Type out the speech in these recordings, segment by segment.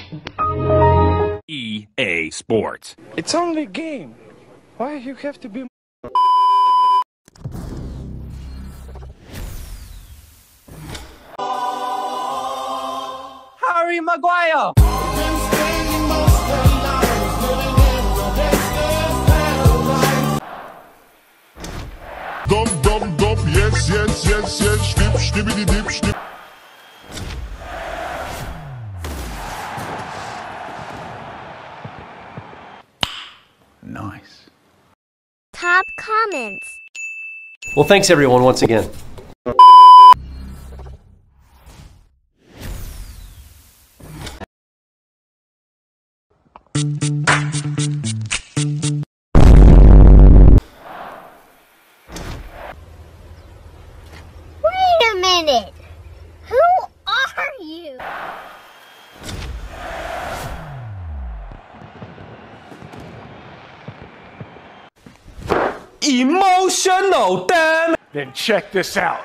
EA Sports. It's only a game. Why you have to be... Harry Maguire! Dum dum dum, yes, yes, yes, yes, snip, snippity dip, snip. Nice. Top comments. Well, thanks everyone once again. Wait a minute. Who are you? Emotional, damn it! Then check this out.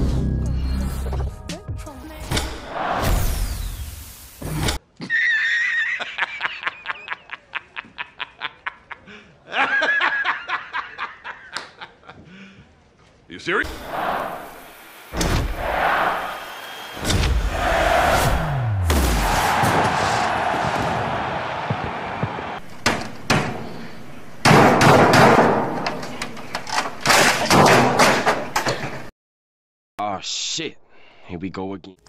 You serious? Oh shit, here we go again.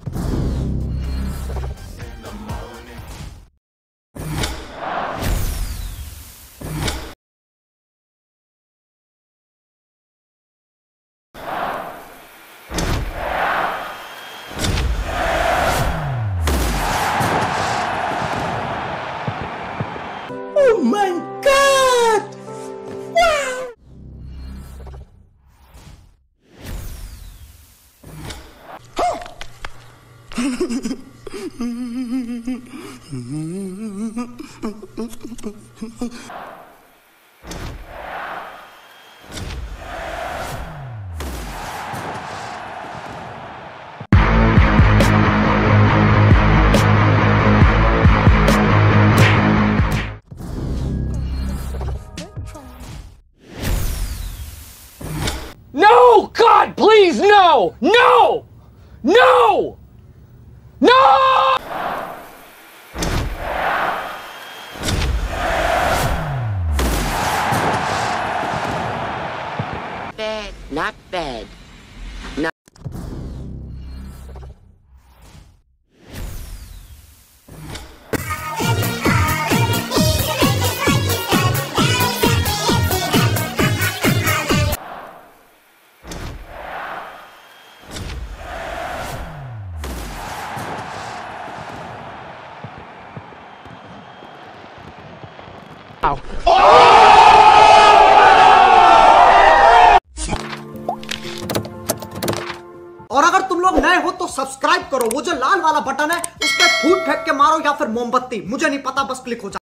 Oh my God! Wow! No! God, please, no! No! No! No! Bad, not bad. Not और अगर तुम लोग नए हो तो subscribe करो, वो जो लाल वाला बटन है उस पर फूट फेंक के मारो या फिर मोमबत्ती, मुझे नहीं पता, बस क्लिक हो जाए।